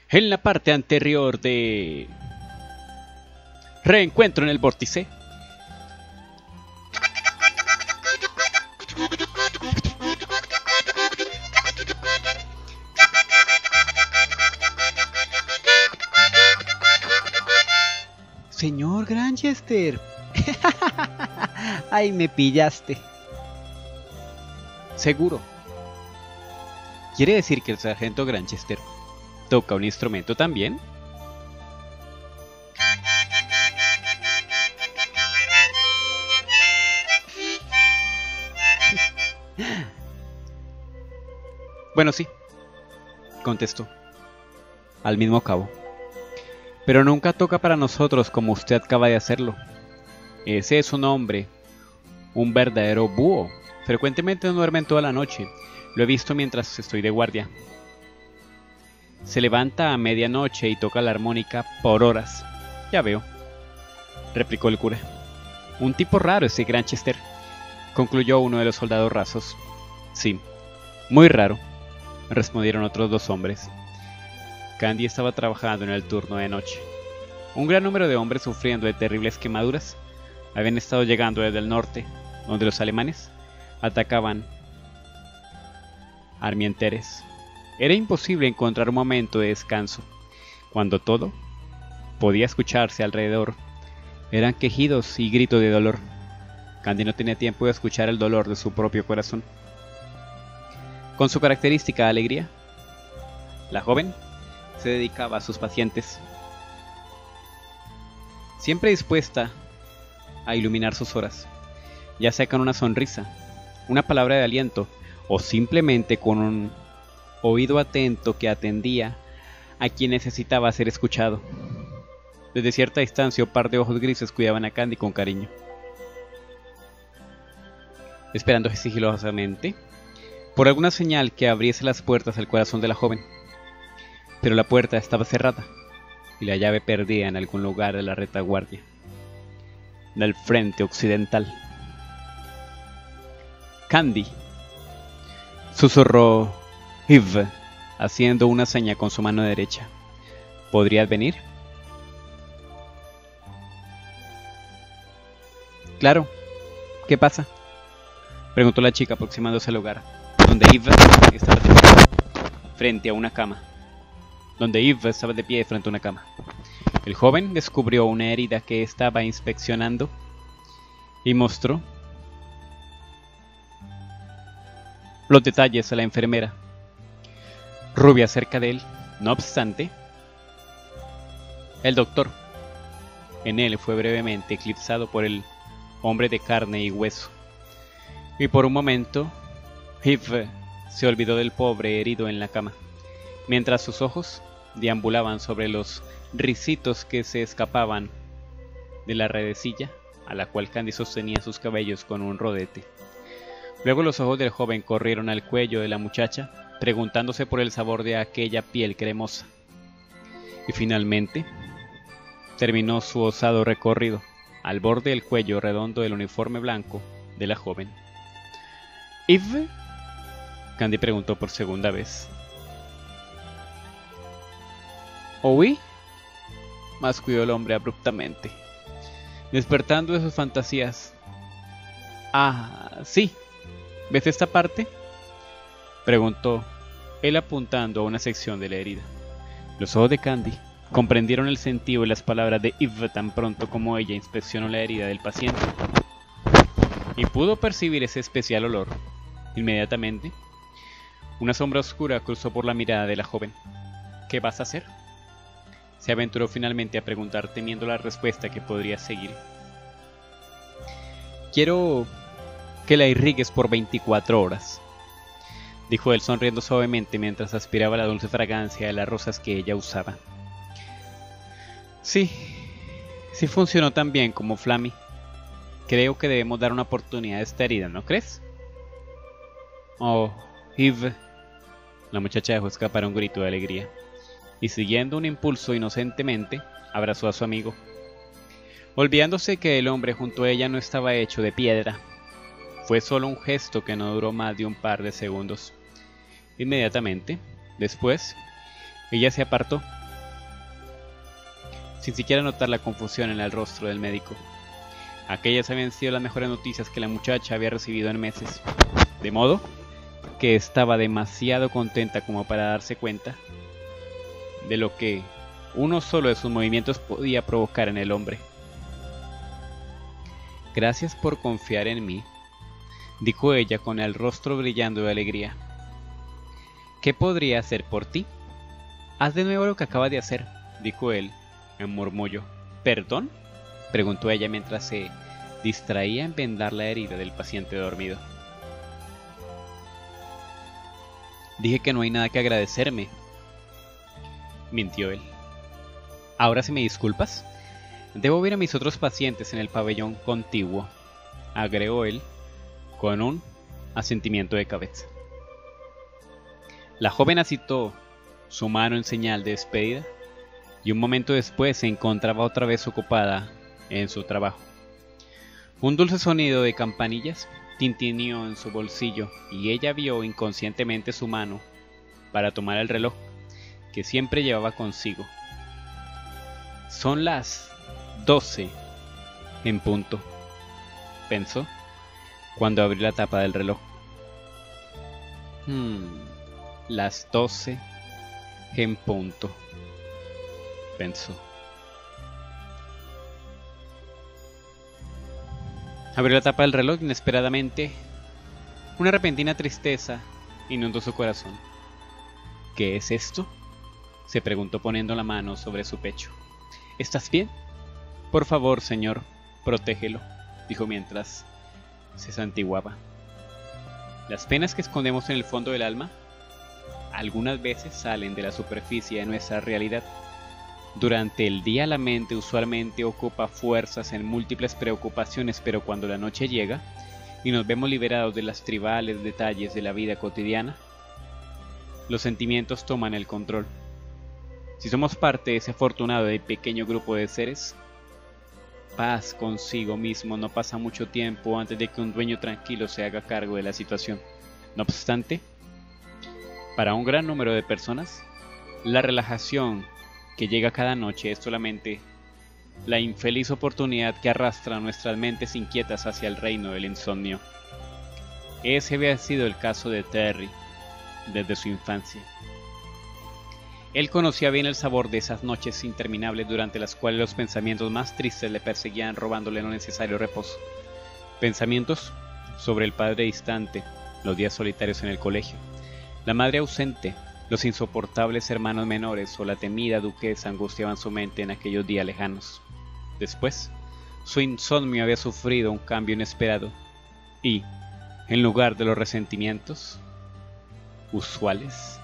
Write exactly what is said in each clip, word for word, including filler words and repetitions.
En la parte anterior de Reencuentro en el Vórtice. Señor Granchester. Ay, me pillaste. Seguro. ¿Quiere decir que el sargento Granchester toca un instrumento también? Bueno, sí, contestó, al mismo cabo. Pero nunca toca para nosotros como usted acaba de hacerlo. Ese es un hombre, un verdadero búho. Frecuentemente no duermen toda la noche. Lo he visto mientras estoy de guardia. Se levanta a medianoche y toca la armónica por horas. Ya veo, replicó el cura. Un tipo raro ese Granchester, concluyó uno de los soldados rasos. Sí, muy raro, respondieron otros dos hombres. Candy estaba trabajando en el turno de noche. Un gran número de hombres sufriendo de terribles quemaduras habían estado llegando desde el norte, donde los alemanes atacaban Armienteres. Era imposible encontrar un momento de descanso, cuando todo podía escucharse alrededor. Eran quejidos y gritos de dolor. Candy no tenía tiempo de escuchar el dolor de su propio corazón. Con su característica alegría, la joven se dedicaba a sus pacientes, siempre dispuesta a iluminar sus horas, ya sea con una sonrisa, una palabra de aliento o simplemente con un oído atento que atendía a quien necesitaba ser escuchado. Desde cierta distancia un par de ojos grises cuidaban a Candy con cariño, esperando sigilosamente por alguna señal que abriese las puertas al corazón de la joven. Pero la puerta estaba cerrada y la llave perdida en algún lugar de la retaguardia del frente occidental. Candy, susurró Yves, haciendo una seña con su mano derecha. ¿Podrías venir? Claro. ¿Qué pasa?, preguntó la chica aproximándose al lugar, donde Yves estaba de pie frente a una cama. Donde Yves estaba de pie frente a una cama. El joven descubrió una herida que estaba inspeccionando y mostró los detalles a la enfermera, rubia cerca de él. No obstante, el doctor en él fue brevemente eclipsado por el hombre de carne y hueso, y por un momento Yves se olvidó del pobre herido en la cama, mientras sus ojos deambulaban sobre los ricitos que se escapaban de la redecilla a la cual Candy sostenía sus cabellos con un rodete. Luego los ojos del joven corrieron al cuello de la muchacha, preguntándose por el sabor de aquella piel cremosa. Y finalmente terminó su osado recorrido al borde del cuello redondo del uniforme blanco de la joven. ¿Yves?, Candy preguntó por segunda vez. ¿Oí?, masculló el hombre abruptamente, despertando de sus fantasías. Ah, sí. ¿Ves esta parte?, preguntó él apuntando a una sección de la herida. Los ojos de Candy comprendieron el sentido de las palabras de Yves tan pronto como ella inspeccionó la herida del paciente, y pudo percibir ese especial olor. Inmediatamente, una sombra oscura cruzó por la mirada de la joven. ¿Qué vas a hacer?, se aventuró finalmente a preguntar, temiendo la respuesta que podría seguir. Quiero que la irrigues por veinticuatro horas, dijo él sonriendo suavemente mientras aspiraba la dulce fragancia de las rosas que ella usaba. Sí, sí funcionó tan bien como Flammy. Creo que debemos dar una oportunidad a esta herida, ¿no crees? Oh, Yves. La muchacha dejó escapar un grito de alegría, y siguiendo un impulso inocentemente, abrazó a su amigo, olvidándose que el hombre junto a ella no estaba hecho de piedra. Fue solo un gesto que no duró más de un par de segundos. Inmediatamente después, ella se apartó sin siquiera notar la confusión en el rostro del médico. Aquellas habían sido las mejores noticias que la muchacha había recibido en meses, de modo que estaba demasiado contenta como para darse cuenta de lo que uno solo de sus movimientos podía provocar en el hombre. «Gracias por confiar en mí», dijo ella con el rostro brillando de alegría. «¿Qué podría hacer por ti?» «Haz de nuevo lo que acabas de hacer», dijo él en murmullo. «¿Perdón?», preguntó ella mientras se distraía en vendar la herida del paciente dormido. «Dije que no hay nada que agradecerme», mintió él. «¿Ahora sí me disculpas? Debo ver a mis otros pacientes en el pabellón contiguo», agregó él con un asentimiento de cabeza. La joven agitó su mano en señal de despedida y un momento después se encontraba otra vez ocupada en su trabajo. Un dulce sonido de campanillas tintineó en su bolsillo y ella vio inconscientemente su mano para tomar el reloj que siempre llevaba consigo. «Son las doce en punto», pensó cuando abrió la tapa del reloj. Hmm, las doce en punto, pensó. Abrió la tapa del reloj inesperadamente. Una repentina tristeza inundó su corazón. «¿Qué es esto?», se preguntó poniendo la mano sobre su pecho. «¿Estás bien? Por favor, señor, protégelo», dijo mientras se santiguaba. Las penas que escondemos en el fondo del alma algunas veces salen de la superficie de nuestra realidad. Durante el día la mente usualmente ocupa fuerzas en múltiples preocupaciones, pero cuando la noche llega y nos vemos liberados de los tribales detalles de la vida cotidiana, los sentimientos toman el control. Si somos parte de ese afortunado y pequeño grupo de seres, paz consigo mismo no pasa mucho tiempo antes de que un dueño tranquilo se haga cargo de la situación. No obstante, para un gran número de personas, la relajación que llega cada noche es solamente la infeliz oportunidad que arrastra nuestras mentes inquietas hacia el reino del insomnio. Ese había sido el caso de Terry desde su infancia. Él conocía bien el sabor de esas noches interminables durante las cuales los pensamientos más tristes le perseguían robándole lo necesario reposo. Pensamientos sobre el padre distante, los días solitarios en el colegio, la madre ausente, los insoportables hermanos menores o la temida duquesa angustiaban su mente en aquellos días lejanos. Después, su insomnio había sufrido un cambio inesperado y, en lugar de los resentimientos usuales,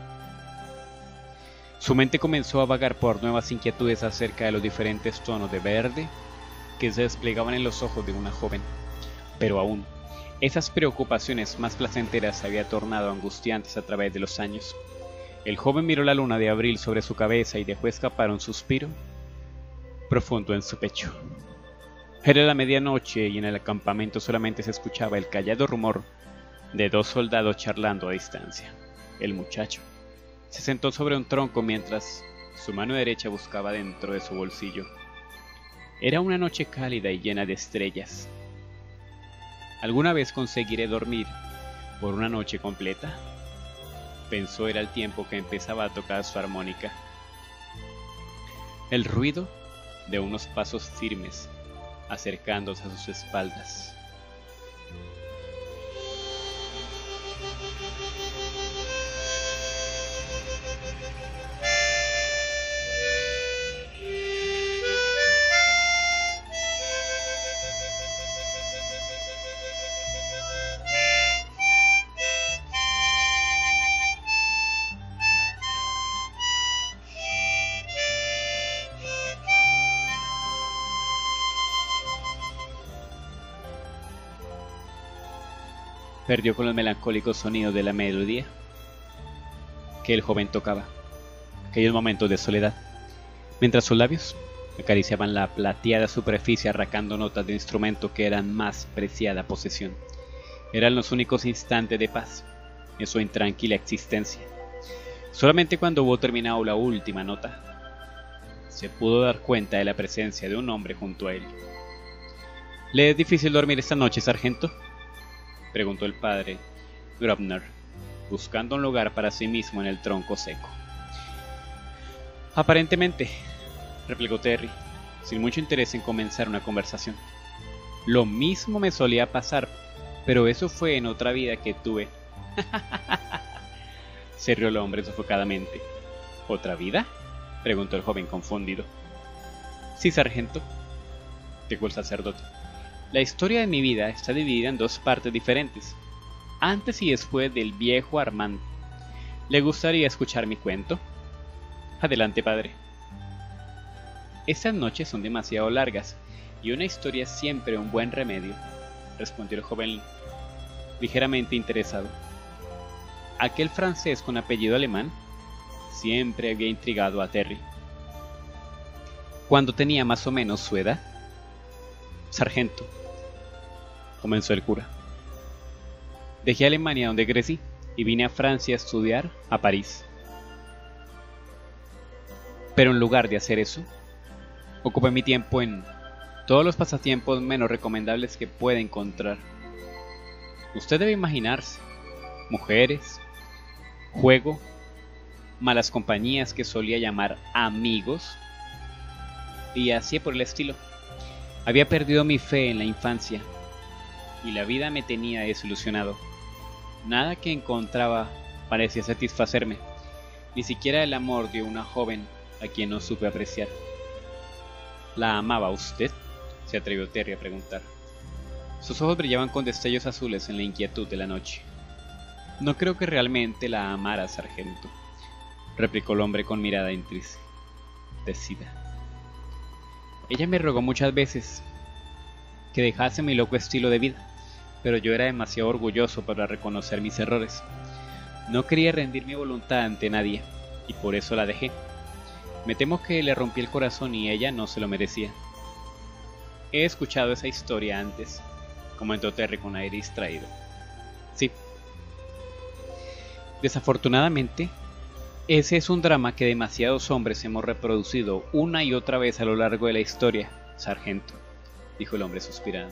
su mente comenzó a vagar por nuevas inquietudes acerca de los diferentes tonos de verde que se desplegaban en los ojos de una joven. Pero aún, esas preocupaciones más placenteras se habían tornado angustiantes a través de los años. El joven miró la luna de abril sobre su cabeza y dejó escapar un suspiro profundo en su pecho. Era la medianoche y en el campamento solamente se escuchaba el callado rumor de dos soldados charlando a distancia. El muchacho se sentó sobre un tronco mientras su mano derecha buscaba dentro de su bolsillo. Era una noche cálida y llena de estrellas. ¿Alguna vez conseguiré dormir por una noche completa?, pensó. Era el tiempo que empezaba a tocar su armónica. El ruido de unos pasos firmes acercándose a sus espaldas. Perdió con los melancólicos sonidos de la melodía que el joven tocaba, aquellos momentos de soledad, mientras sus labios acariciaban la plateada superficie arrancando notas de instrumento que eran más preciada posesión. Eran los únicos instantes de paz en su intranquila existencia. Solamente cuando hubo terminado la última nota, se pudo dar cuenta de la presencia de un hombre junto a él. ¿Le es difícil dormir esta noche, sargento?, preguntó el padre Grosvenor, buscando un lugar para sí mismo en el tronco seco. Aparentemente, replicó Terry, sin mucho interés en comenzar una conversación. Lo mismo me solía pasar, pero eso fue en otra vida que tuve. Se rió el hombre sofocadamente. ¿Otra vida?, preguntó el joven confundido. Sí, sargento, dijo el sacerdote. La historia de mi vida está dividida en dos partes diferentes, antes y después del viejo Armand. ¿Le gustaría escuchar mi cuento? Adelante, padre. Estas noches son demasiado largas, y una historia es siempre un buen remedio, respondió el joven ligeramente interesado. Aquel francés con apellido alemán siempre había intrigado a Terry. Cuando tenía más o menos su edad, sargento, comenzó el cura, dejé Alemania donde crecí y vine a Francia a estudiar a París. Pero en lugar de hacer eso, ocupé mi tiempo en todos los pasatiempos menos recomendables que pueda encontrar. Usted debe imaginarse: mujeres, juego, malas compañías que solía llamar amigos, y así por el estilo. Había perdido mi fe en la infancia, y la vida me tenía desilusionado. Nada que encontraba parecía satisfacerme, ni siquiera el amor de una joven a quien no supe apreciar. ¿La amaba usted?, se atrevió Terry a preguntar. Sus ojos brillaban con destellos azules en la inquietud de la noche. No creo que realmente la amara, sargento, replicó el hombre con mirada entristecida. Ella me rogó muchas veces que dejase mi loco estilo de vida, pero yo era demasiado orgulloso para reconocer mis errores. No quería rendir mi voluntad ante nadie, y por eso la dejé. Me temo que le rompí el corazón y ella no se lo merecía. He escuchado esa historia antes, comentó Terry con aire distraído. Sí. Desafortunadamente, ese es un drama que demasiados hombres hemos reproducido una y otra vez a lo largo de la historia, sargento, dijo el hombre suspirando.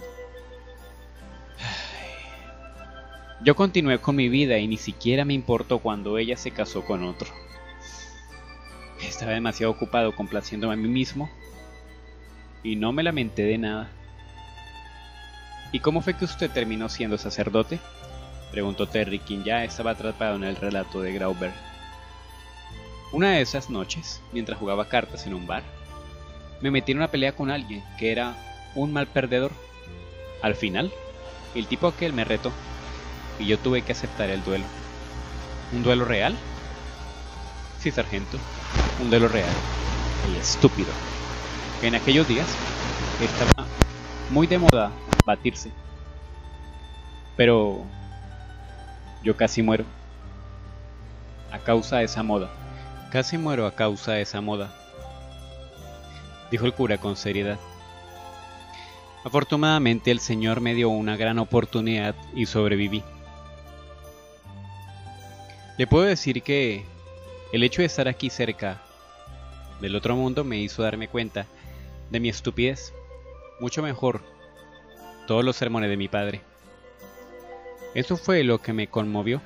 Yo continué con mi vida y ni siquiera me importó cuando ella se casó con otro. Estaba demasiado ocupado complaciéndome a mí mismo y no me lamenté de nada. ¿Y cómo fue que usted terminó siendo sacerdote?, preguntó Terry, quien ya estaba atrapado en el relato de Grauberg. Una de esas noches, mientras jugaba cartas en un bar, me metí en una pelea con alguien que era un mal perdedor. Al final, el tipo aquel me retó y yo tuve que aceptar el duelo. ¿Un duelo real? Sí, sargento, un duelo real y estúpido. En aquellos días estaba muy de moda batirse, pero yo casi muero a causa de esa moda. Casi muero a causa de esa moda, dijo el cura con seriedad. Afortunadamente el Señor me dio una gran oportunidad y sobreviví. Le puedo decir que el hecho de estar aquí cerca del otro mundo me hizo darme cuenta de mi estupidez, mucho mejor todos los sermones de mi padre. Eso fue lo que me conmovió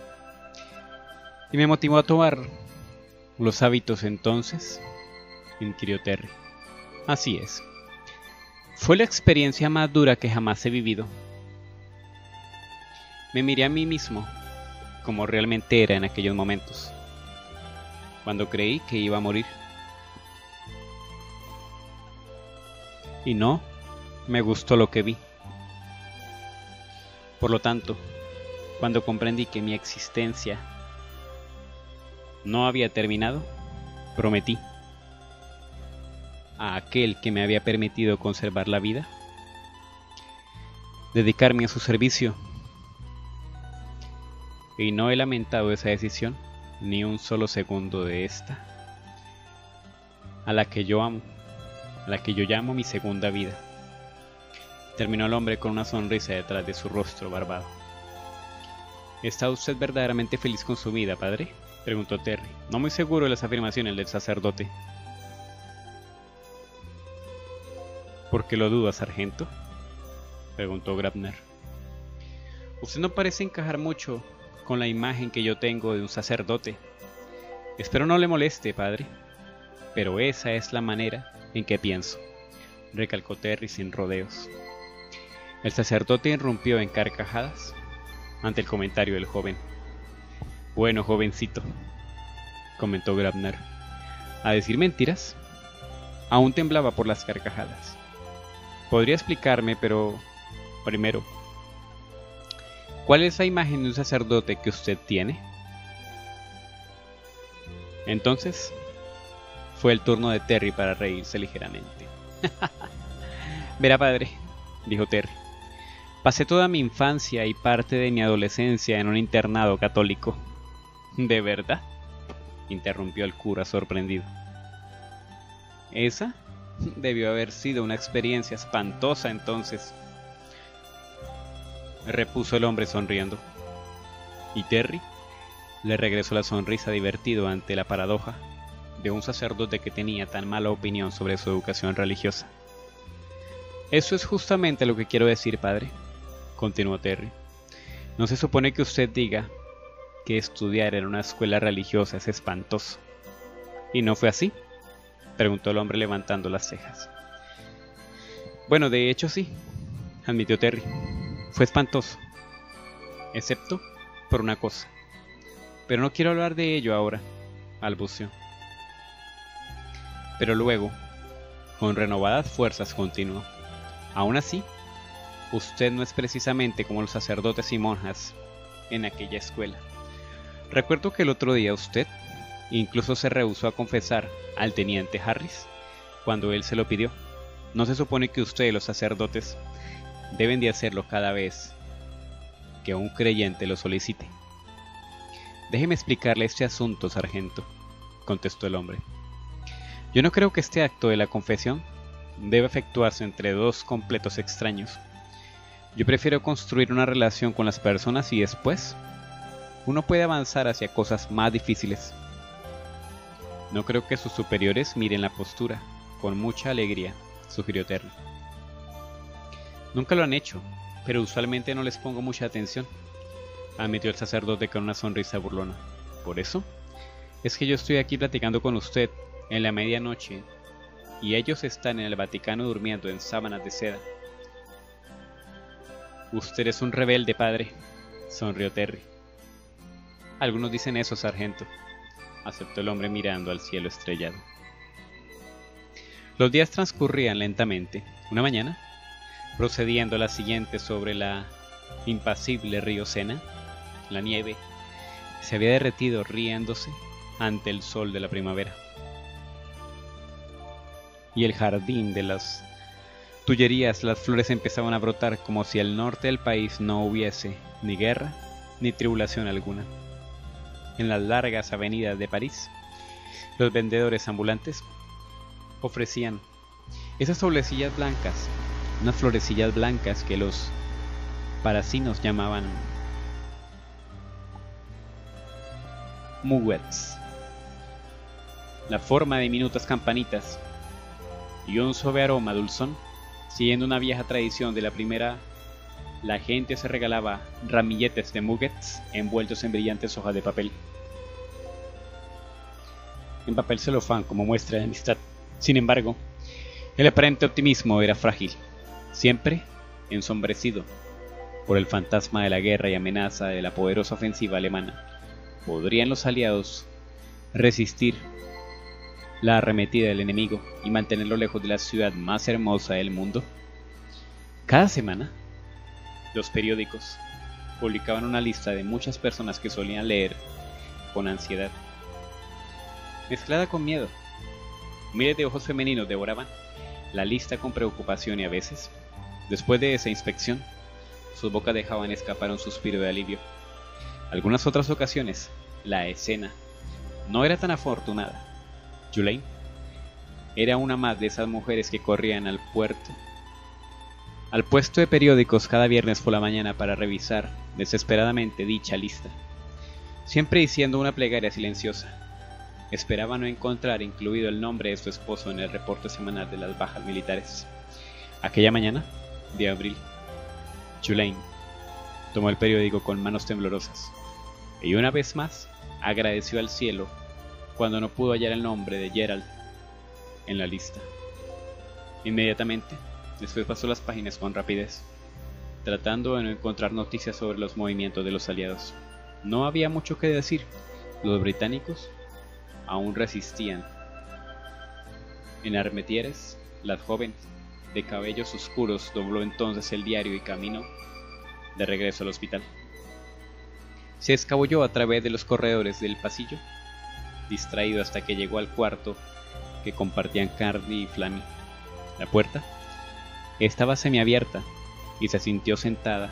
y me motivó a tomar los hábitos. Entonces, inquirió Terry. Así es. Fue la experiencia más dura que jamás he vivido. Me miré a mí mismo como realmente era en aquellos momentos, cuando creí que iba a morir. Y no me gustó lo que vi. Por lo tanto, cuando comprendí que mi existencia no había terminado, prometí a aquel que me había permitido conservar la vida dedicarme a su servicio. Y no he lamentado esa decisión ni un solo segundo de esta, a la que yo amo, a la que yo llamo mi segunda vida. Terminó el hombre con una sonrisa detrás de su rostro barbado. ¿Está usted verdaderamente feliz con su vida, padre?, preguntó Terry, no muy seguro de las afirmaciones del sacerdote. ¿Por qué lo duda, sargento?, preguntó Grabner. Usted no parece encajar mucho con la imagen que yo tengo de un sacerdote. Espero no le moleste, padre, pero esa es la manera en que pienso, recalcó Terry sin rodeos. El sacerdote irrumpió en carcajadas ante el comentario del joven. Bueno, jovencito, comentó Grabner, ¿a decir mentiras? Aún temblaba por las carcajadas. Podría explicarme, pero primero, ¿cuál es la imagen de un sacerdote que usted tiene? Entonces, fue el turno de Terry para reírse ligeramente. Verá, padre, dijo Terry, pasé toda mi infancia y parte de mi adolescencia en un internado católico. ¿De verdad?, interrumpió el cura sorprendido. Esa debió haber sido una experiencia espantosa entonces, repuso el hombre sonriendo. Y Terry le regresó la sonrisa divertido ante la paradoja de un sacerdote que tenía tan mala opinión sobre su educación religiosa. Eso es justamente lo que quiero decir, padre, continuó Terry. No se supone que usted diga que estudiar en una escuela religiosa es espantoso. ¿Y no fue así?, preguntó el hombre levantando las cejas. Bueno, de hecho sí, admitió Terry. Fue espantoso, excepto por una cosa. Pero no quiero hablar de ello ahora, balbuceó. Pero luego, con renovadas fuerzas, continuó. Aún así, usted no es precisamente como los sacerdotes y monjas en aquella escuela. Recuerdo que el otro día usted incluso se rehusó a confesar al teniente Harris cuando él se lo pidió. ¿No se supone que usted y los sacerdotes deben de hacerlo cada vez que un creyente lo solicite? Déjeme explicarle este asunto, sargento, contestó el hombre. Yo no creo que este acto de la confesión debe efectuarse entre dos completos extraños. Yo prefiero construir una relación con las personas y después uno puede avanzar hacia cosas más difíciles. No creo que sus superiores miren la postura con mucha alegría, sugirió Terry. Nunca lo han hecho, pero usualmente no les pongo mucha atención, admitió el sacerdote con una sonrisa burlona. Por eso es que yo estoy aquí platicando con usted en la medianoche y ellos están en el Vaticano durmiendo en sábanas de seda. Usted es un rebelde, padre, sonrió Terry. Algunos dicen eso, sargento, aceptó el hombre mirando al cielo estrellado. Los días transcurrían lentamente. Una mañana, procediendo a la siguiente sobre la impasible río Sena, la nieve se había derretido riéndose ante el sol de la primavera. Y el jardín de las tullerías, las flores empezaban a brotar como si al norte del país no hubiese ni guerra ni tribulación alguna. En las largas avenidas de París, los vendedores ambulantes ofrecían esas florecillas blancas, unas florecillas blancas que los parisinos llamaban muguets, la forma de diminutas campanitas y un suave aroma dulzón. Siguiendo una vieja tradición de la primera, la gente se regalaba ramilletes de muguets envueltos en brillantes hojas de papel, en papel celofán como muestra de amistad. Sin embargo, el aparente optimismo era frágil, siempre ensombrecido por el fantasma de la guerra y amenaza de la poderosa ofensiva alemana. ¿Podrían los aliados resistir la arremetida del enemigo y mantenerlo lejos de la ciudad más hermosa del mundo? Cada semana, los periódicos publicaban una lista de muchas personas que solían leer con ansiedad, mezclada con miedo. Miles de ojos femeninos devoraban la lista con preocupación y a veces, después de esa inspección, sus bocas dejaban escapar un suspiro de alivio. Algunas otras ocasiones, la escena no era tan afortunada. Julaine era una más de esas mujeres que corrían al puerto, al puesto de periódicos cada viernes por la mañana para revisar desesperadamente dicha lista, siempre diciendo una plegaria silenciosa. Esperaba no encontrar incluido el nombre de su esposo en el reporte semanal de las bajas militares. Aquella mañana de abril, Julain tomó el periódico con manos temblorosas y una vez más agradeció al cielo cuando no pudo hallar el nombre de Gerald en la lista. Inmediatamente después pasó las páginas con rapidez, tratando de no encontrar noticias sobre los movimientos de los aliados. No había mucho que decir, los británicos aún resistían. En Armetieres, la joven de cabellos oscuros dobló entonces el diario y caminó de regreso al hospital. Se escabulló a través de los corredores del pasillo, distraído hasta que llegó al cuarto que compartían Candy y Flammy. La puerta estaba semiabierta y se sintió sentada.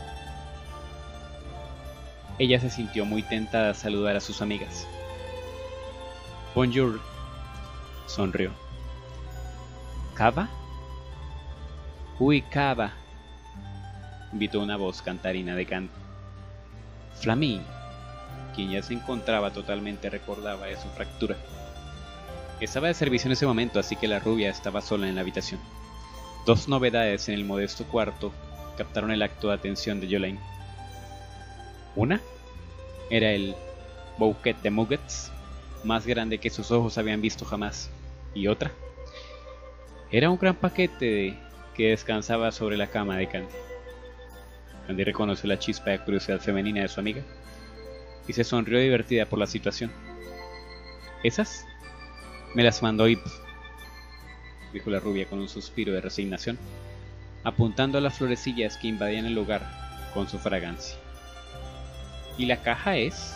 Ella se sintió muy tentada a saludar a sus amigas. Bonjour, sonrió. ¿Cava? Uy, cava, invitó una voz cantarina de canto. Flammy, quien ya se encontraba totalmente recordaba de su fractura. Estaba de servicio en ese momento, así que la rubia estaba sola en la habitación. Dos novedades en el modesto cuarto captaron el acto de atención de Jolain. Una era el bouquet de muggets, más grande que sus ojos habían visto jamás, y otra era un gran paquete de, que descansaba sobre la cama de Candy. Candy reconoció la chispa de curiosidad femenina de su amiga y se sonrió divertida por la situación. ¿Esas? Me las mandó Ip, dijo la rubia con un suspiro de resignación, apuntando a las florecillas que invadían el lugar con su fragancia. ¿Y la caja es?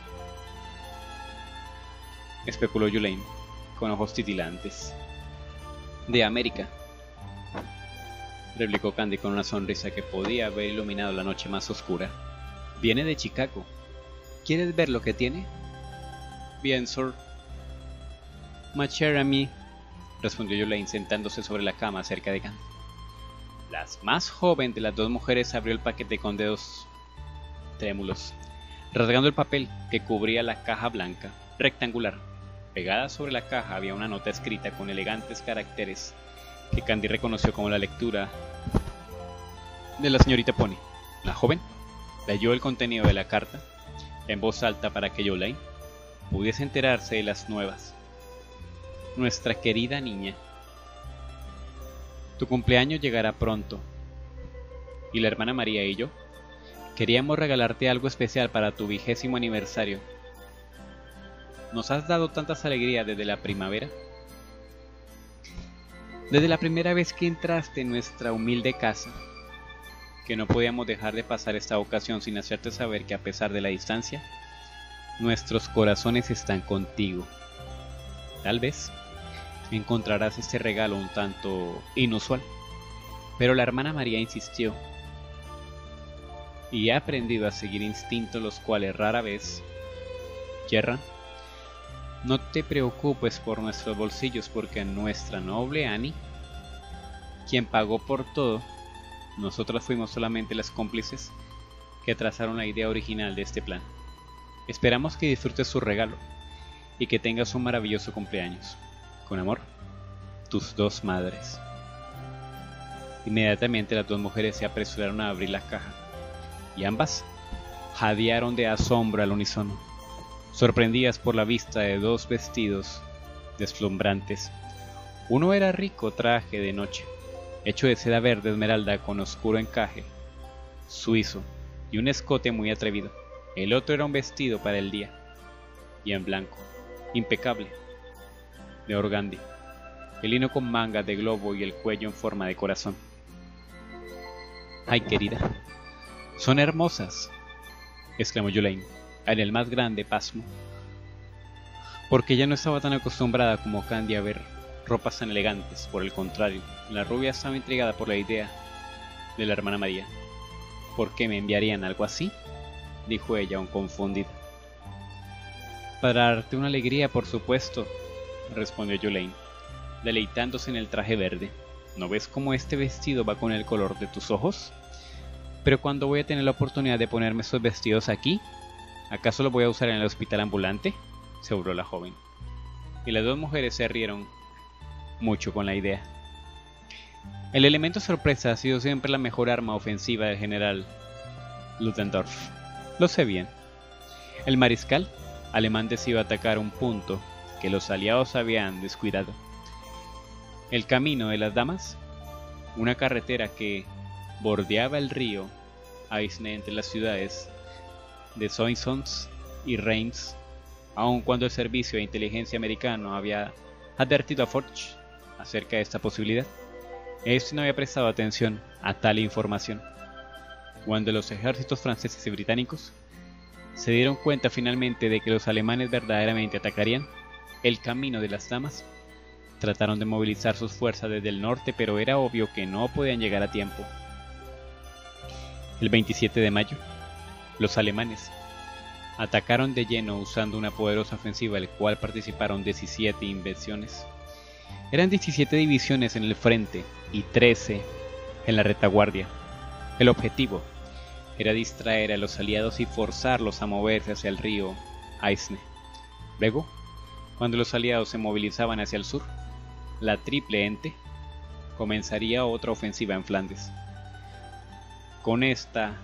Especuló Julain, con ojos titilantes. De América, replicó Candy con una sonrisa que podía haber iluminado la noche más oscura. Viene de Chicago. ¿Quieres ver lo que tiene? Bien, sir. My cher ami, respondió Jolain sentándose sobre la cama cerca de Candy. La más joven de las dos mujeres abrió el paquete con dedos trémulos, rasgando el papel que cubría la caja blanca, rectangular. Pegada sobre la caja había una nota escrita con elegantes caracteres que Candy reconoció como la lectura de la señorita Pony. La joven leyó el contenido de la carta en voz alta para que Jolain pudiese enterarse de las nuevas. Nuestra querida niña, tu cumpleaños llegará pronto y la hermana María y yo queríamos regalarte algo especial para tu vigésimo aniversario. Nos has dado tantas alegrías desde la primavera. Desde la primera vez que entraste en nuestra humilde casa, que no podíamos dejar de pasar esta ocasión sin hacerte saber que a pesar de la distancia, nuestros corazones están contigo. Tal vez encontrarás este regalo un tanto inusual, pero la hermana María insistió, y he aprendido a seguir instintos los cuales rara vez yerran. No te preocupes por nuestros bolsillos, porque nuestra noble Annie, quien pagó por todo, nosotras fuimos solamente las cómplices que trazaron la idea original de este plan. Esperamos que disfrutes su regalo y que tengas un maravilloso cumpleaños. Con amor, tus dos madres. Inmediatamente las dos mujeres se apresuraron a abrir la caja y ambas jadearon de asombro al unísono, sorprendidas por la vista de dos vestidos deslumbrantes. Uno era rico traje de noche, hecho de seda verde esmeralda con oscuro encaje suizo y un escote muy atrevido. El otro era un vestido para el día, y en blanco, impecable, de organdi, el lino con mangas de globo y el cuello en forma de corazón. ¡Ay, querida! ¡Son hermosas!, exclamó Jolain, en el más grande pasmo, porque ya no estaba tan acostumbrada como Candy a ver ropas tan elegantes. Por el contrario, la rubia estaba intrigada por la idea de la hermana María. ¿Por qué me enviarían algo así?, dijo ella, aún confundida. Para darte una alegría, por supuesto, respondió Jolain, deleitándose en el traje verde. ¿No ves cómo este vestido va con el color de tus ojos? ¿Pero cuándo voy a tener la oportunidad de ponerme esos vestidos aquí? ¿Acaso los voy a usar en el hospital ambulante?, se burló la joven. Y las dos mujeres se rieron mucho con la idea. El elemento sorpresa ha sido siempre la mejor arma ofensiva del general Ludendorff. Lo sé bien. El mariscal alemán decidió atacar un punto que los aliados habían descuidado. El camino de las damas, una carretera que bordeaba el río Aisne entre las ciudades de Soissons y Reims, aun cuando el servicio de inteligencia americano había advertido a Foch acerca de esta posibilidad. Este no había prestado atención a tal información. Cuando los ejércitos franceses y británicos se dieron cuenta finalmente de que los alemanes verdaderamente atacarían el camino de las damas, trataron de movilizar sus fuerzas desde el norte, pero era obvio que no podían llegar a tiempo. El veintisiete de mayo, los alemanes atacaron de lleno usando una poderosa ofensiva en la cual participaron diecisiete invasiones. Eran diecisiete divisiones en el frente y trece en la retaguardia. El objetivo era distraer a los aliados y forzarlos a moverse hacia el río Aisne. Luego, cuando los aliados se movilizaban hacia el sur, la Triple Ente comenzaría otra ofensiva en Flandes. Con esta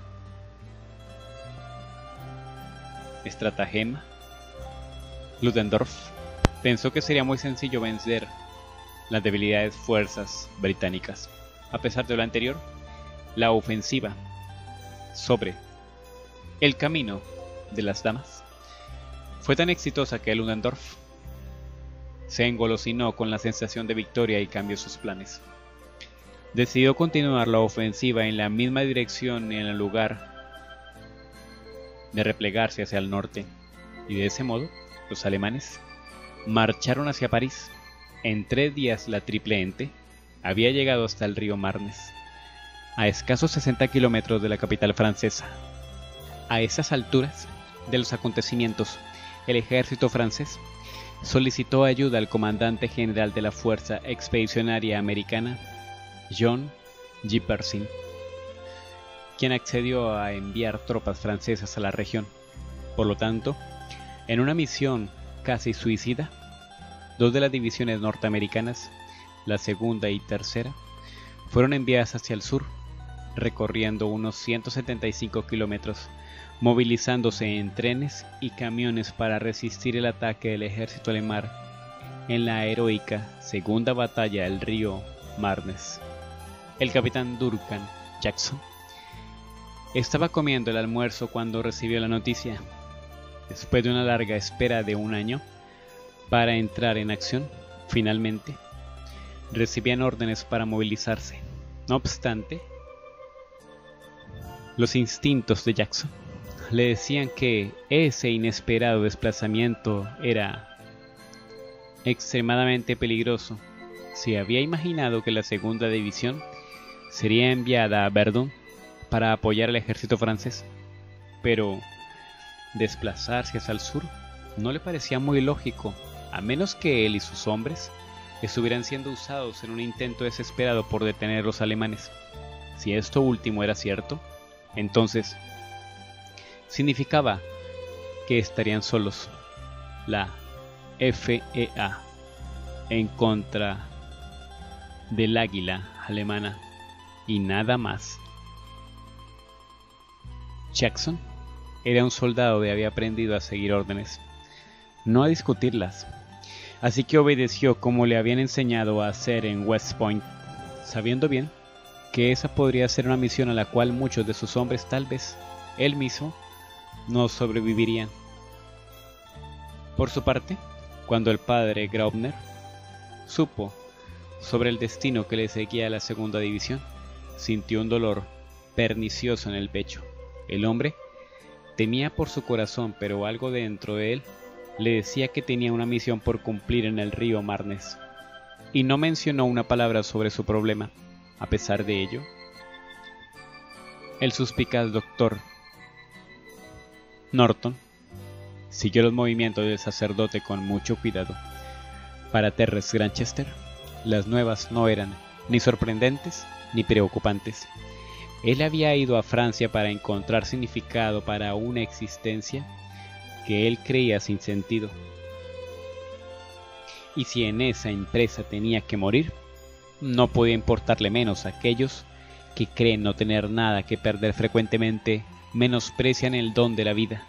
estratagema, Ludendorff pensó que sería muy sencillo vencer las debilidades fuerzas británicas. A pesar de lo anterior, la ofensiva sobre el camino de las damas fue tan exitosa que Ludendorff se engolosinó con la sensación de victoria y cambió sus planes. Decidió continuar la ofensiva en la misma dirección en el lugar de replegarse hacia el norte, y de ese modo los alemanes marcharon hacia París. En tres días la Triple Ente había llegado hasta el río Marnes, a escasos sesenta kilómetros de la capital francesa. A esas alturas de los acontecimientos, el ejército francés solicitó ayuda al comandante general de la Fuerza Expedicionaria Americana, John G. Pershing, quien accedió a enviar tropas francesas a la región. Por lo tanto, en una misión casi suicida, dos de las divisiones norteamericanas, la segunda y tercera, fueron enviadas hacia el sur, recorriendo unos ciento setenta y cinco kilómetros, movilizándose en trenes y camiones para resistir el ataque del ejército alemán en la heroica Segunda Batalla del río Marnes. El capitán Duncan Jackson estaba comiendo el almuerzo cuando recibió la noticia. Después de una larga espera de un año para entrar en acción, finalmente recibían órdenes para movilizarse. No obstante, los instintos de Jackson le decían que ese inesperado desplazamiento era extremadamente peligroso. Se había imaginado que la segunda división sería enviada a Verdun para apoyar al ejército francés, pero desplazarse hacia el sur no le parecía muy lógico, a menos que él y sus hombres estuvieran siendo usados en un intento desesperado por detener a los alemanes. Si esto último era cierto, entonces significaba que estarían solos. La F E A en contra del águila alemana y nada más. Jackson era un soldado y había aprendido a seguir órdenes, no a discutirlas, así que obedeció como le habían enseñado a hacer en West Point, sabiendo bien que esa podría ser una misión a la cual muchos de sus hombres, tal vez él mismo, no sobrevivirían. Por su parte, cuando el padre Graupner supo sobre el destino que le seguía a la segunda división, sintió un dolor pernicioso en el pecho. El hombre temía por su corazón, pero algo dentro de él le decía que tenía una misión por cumplir en el río Marnes, y no mencionó una palabra sobre su problema. A pesar de ello, el suspicaz doctor Norton siguió los movimientos del sacerdote con mucho cuidado. Para Terence Granchester, las nuevas no eran ni sorprendentes ni preocupantes. Él había ido a Francia para encontrar significado para una existencia que él creía sin sentido. Y si en esa empresa tenía que morir, no podía importarle menos a aquellos que creen no tener nada que perder. Frecuentemente menosprecian el don de la vida.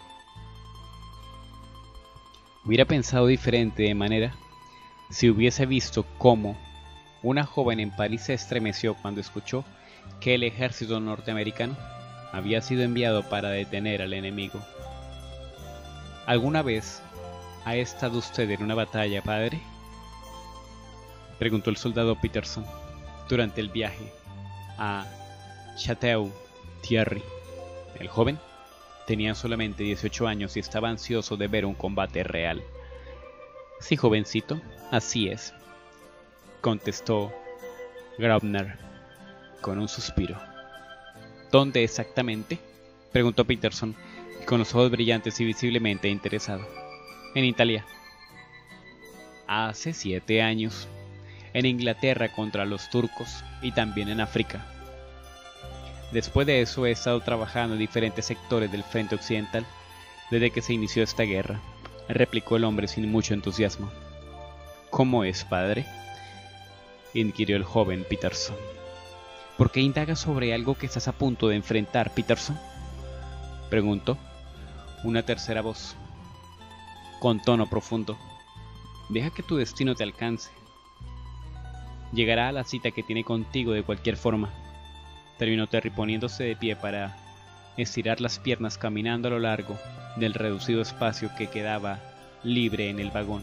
Hubiera pensado diferente de manera si hubiese visto cómo una joven en París se estremeció cuando escuchó que el ejército norteamericano había sido enviado para detener al enemigo. ¿Alguna vez ha estado usted en una batalla, padre?, preguntó el soldado Peterson durante el viaje a Château-Thierry. El joven tenía solamente dieciocho años y estaba ansioso de ver un combate real. Sí, jovencito, así es, contestó Grabner con un suspiro. ¿Dónde exactamente?, preguntó Peterson, con los ojos brillantes y visiblemente interesado. En Italia. Hace siete años. En Inglaterra contra los turcos y también en África. Después de eso he estado trabajando en diferentes sectores del frente occidental desde que se inició esta guerra, replicó el hombre sin mucho entusiasmo. ¿Cómo es, padre?, inquirió el joven Peterson. ¿Por qué indagas sobre algo que estás a punto de enfrentar, Peterson?, preguntó una tercera voz, con tono profundo. Deja que tu destino te alcance. Llegará a la cita que tiene contigo de cualquier forma, terminó Terry poniéndose de pie para estirar las piernas, caminando a lo largo del reducido espacio que quedaba libre en el vagón.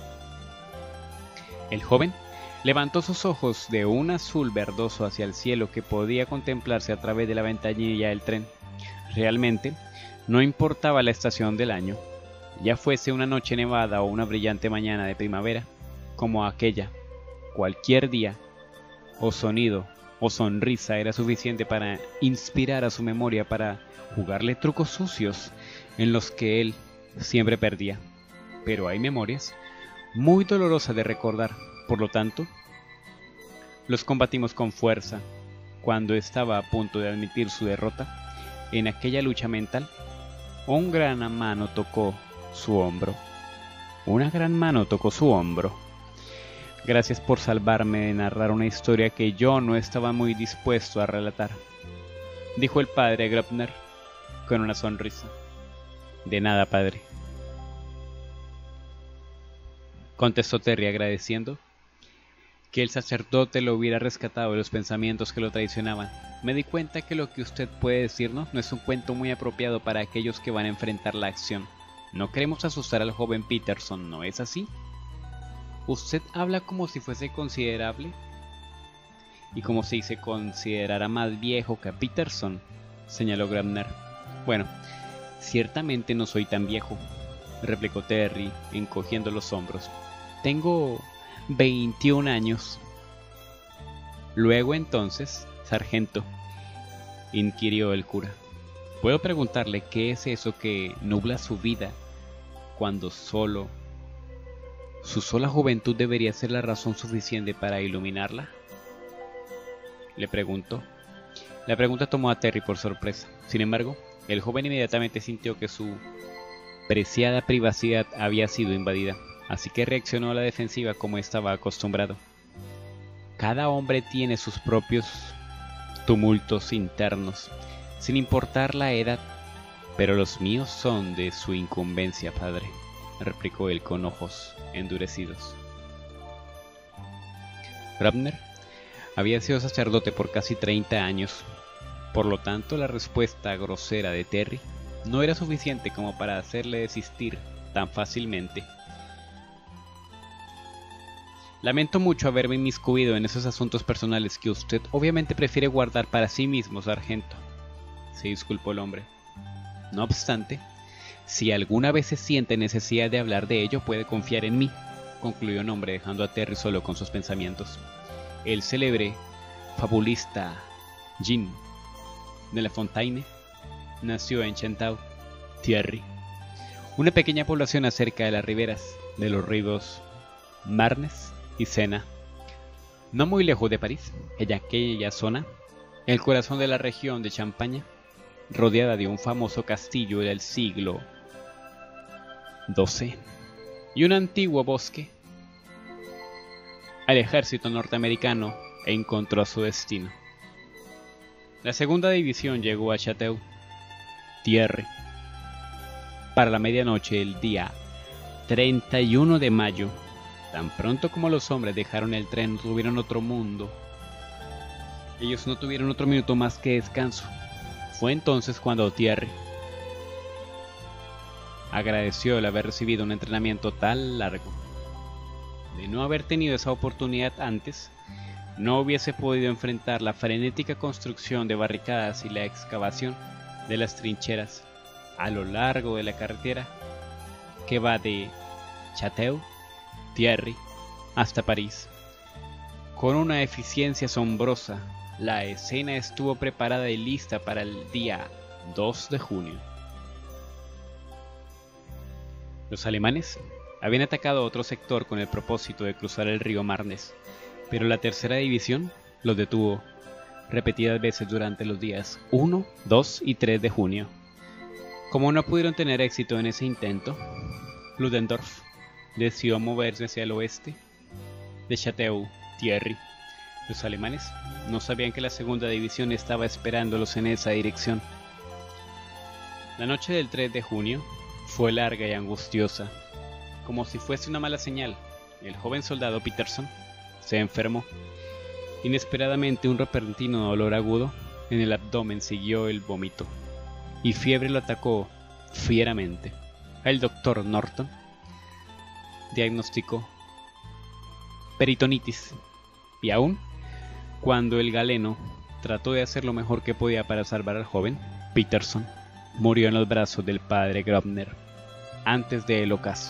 El joven levantó sus ojos de un azul verdoso hacia el cielo que podía contemplarse a través de la ventanilla del tren. Realmente, no importaba la estación del año, ya fuese una noche nevada o una brillante mañana de primavera, como aquella. Cualquier día, o sonido, o sonrisa era suficiente para inspirar a su memoria para jugarle trucos sucios en los que él siempre perdía. Pero hay memorias muy dolorosas de recordar, por lo tanto, los combatimos con fuerza. Cuando estaba a punto de admitir su derrota, en aquella lucha mental, un gran mano tocó su hombro. Una gran mano tocó su hombro. Gracias por salvarme de narrar una historia que yo no estaba muy dispuesto a relatar, dijo el padre Grabner con una sonrisa. De nada, padre, contestó Terry, agradeciendo que el sacerdote lo hubiera rescatado de los pensamientos que lo traicionaban. Me di cuenta que lo que usted puede decirnos no es un cuento muy apropiado para aquellos que van a enfrentar la acción. No queremos asustar al joven Peterson, ¿no es así? Usted habla como si fuese considerable y como si se considerara más viejo que Peterson, señaló Grabner. Bueno, ciertamente no soy tan viejo, replicó Terry, encogiendo los hombros. Tengo veintiún años. Luego entonces, sargento, inquirió el cura, ¿puedo preguntarle qué es eso que nubla su vida cuando solo su sola juventud debería ser la razón suficiente para iluminarla? Le preguntó. La pregunta tomó a Terry por sorpresa. Sin embargo, el joven inmediatamente sintió que su preciada privacidad había sido invadida, así que reaccionó a la defensiva como estaba acostumbrado. Cada hombre tiene sus propios tumultos internos, sin importar la edad, pero los míos son de su incumbencia, padre, replicó él con ojos endurecidos. Grabner había sido sacerdote por casi treinta años, por lo tanto la respuesta grosera de Terry no era suficiente como para hacerle desistir tan fácilmente. Lamento mucho haberme inmiscuido en esos asuntos personales que usted obviamente prefiere guardar para sí mismo, sargento, se disculpó el hombre. No obstante, si alguna vez se siente necesidad de hablar de ello, puede confiar en mí, concluyó el hombre, dejando a Terry solo con sus pensamientos. El célebre fabulista Jean de La Fontaine nació en Château-Thierry, una pequeña población acerca de las riberas de los ríos Marnes y Sena, no muy lejos de París. En aquella zona, el corazón de la región de Champaña, rodeada de un famoso castillo del siglo doce y un antiguo bosque, al ejército norteamericano e encontró su destino. La segunda división llegó a Château-Thierry para la medianoche del día treinta y uno de mayo. Tan pronto como los hombres dejaron el tren, no tuvieron otro mundo. Ellos no tuvieron otro minuto más que descanso. Fue entonces cuando Thierry agradeció el haber recibido un entrenamiento tan largo. De no haber tenido esa oportunidad antes, no hubiese podido enfrentar la frenética construcción de barricadas y la excavación de las trincheras a lo largo de la carretera que va de Château-Thierry hasta París. Con una eficiencia asombrosa, la escena estuvo preparada y lista para el día dos de junio. Los alemanes habían atacado otro sector con el propósito de cruzar el río Marnes, pero la tercera división los detuvo repetidas veces durante los días uno, dos y tres de junio. Como no pudieron tener éxito en ese intento, Ludendorff decidió moverse hacia el oeste de Château-Thierry. Los alemanes no sabían que la segunda división estaba esperándolos en esa dirección. La noche del tres de junio fue larga y angustiosa. Como si fuese una mala señal, el joven soldado Peterson se enfermó. Inesperadamente, un repentino dolor agudo en el abdomen siguió el vómito, y fiebre lo atacó fieramente. El doctor Norton diagnosticó peritonitis, y aún cuando el galeno trató de hacer lo mejor que podía para salvar al joven, Peterson murió en los brazos del padre Grobner antes del ocaso.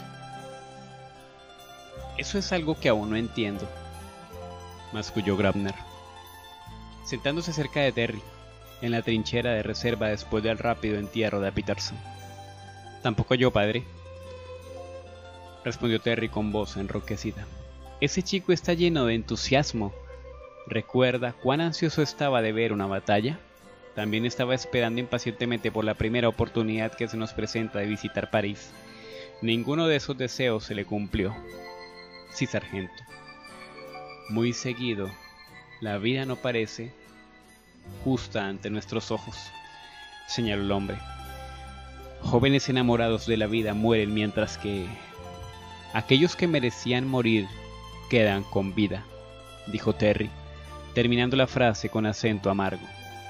Eso es algo que aún no entiendo, masculló Grobner, sentándose cerca de Terry, en la trinchera de reserva después del rápido entierro de Peterson. Tampoco yo, padre, respondió Terry con voz enronquecida. Ese chico está lleno de entusiasmo. ¿Recuerda cuán ansioso estaba de ver una batalla? También estaba esperando impacientemente por la primera oportunidad que se nos presenta de visitar París. Ninguno de esos deseos se le cumplió. Sí, sargento. Muy seguido, la vida no parece justa ante nuestros ojos, señaló el hombre. Jóvenes enamorados de la vida mueren mientras que aquellos que merecían morir quedan con vida, dijo Terry, terminando la frase con acento amargo.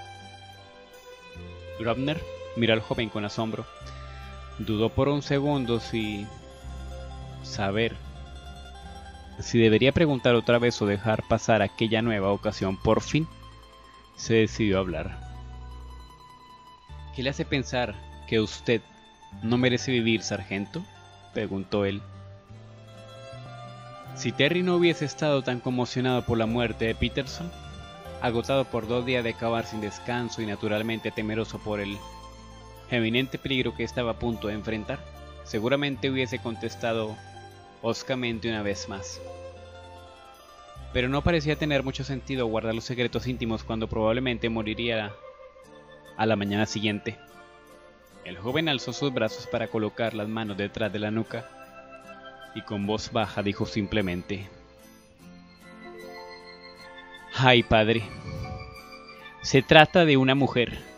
Grobner miró al joven con asombro. Dudó por un segundo si saber si debería preguntar otra vez o dejar pasar aquella nueva ocasión. Por fin se decidió a hablar. ¿Qué le hace pensar que usted no merece vivir, sargento?, preguntó él. Si Terry no hubiese estado tan conmocionado por la muerte de Peterson, agotado por dos días de cavar sin descanso y naturalmente temeroso por el eminente peligro que estaba a punto de enfrentar, seguramente hubiese contestado hoscamente una vez más. Pero no parecía tener mucho sentido guardar los secretos íntimos cuando probablemente moriría a la mañana siguiente. El joven alzó sus brazos para colocar las manos detrás de la nuca y con voz baja dijo simplemente: «Ay, padre, se trata de una mujer».